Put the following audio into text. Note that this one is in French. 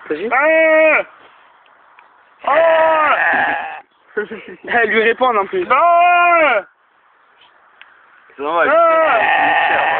Vas-y. Elle lui répond en plus. C'est normal.